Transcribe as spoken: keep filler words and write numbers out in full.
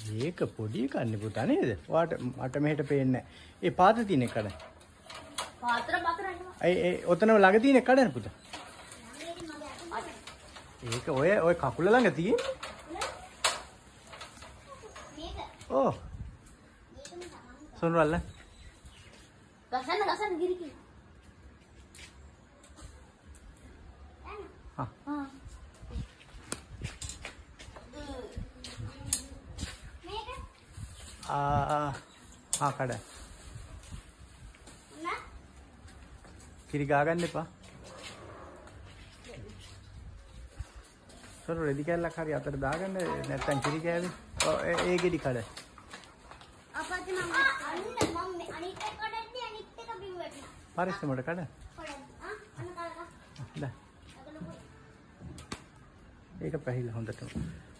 ඒක පොඩි කන්නේ පුතා නේද? ඔයාට මට මෙහෙට පේන්නේ නැහැ. ඒ පාත තියෙන කඩ. පාත්‍ර පාත්‍ර නෙමෙයි. ඒ ඒ ඔතන ළඟ තියෙන කඩන පුතා. ඒක ඔය ඔය කකුල ළඟ තියෙන්නේ. මේක. ඕ. සොන්වල. ගසන්න ගසන්න ගිරිකි. හා. හා. ආ හා කඩ. නෑ. කිරි ගා ගන්න එපා. සොර රෙදි කැල්ලක් හරි අතට දාගන්න නැත්තම් කිරි කෑවේ. ඔව් ඒ ගෙඩි කඩ. අපත් මම අන්න මම අනිත් එක කඩද්දි අනිත් එක බිම් වැටුණා. පරිස්සමට කඩ. කඩද්දි ආ අන්න කඩලා. දා. ඒක පැහිලා හොඳටම.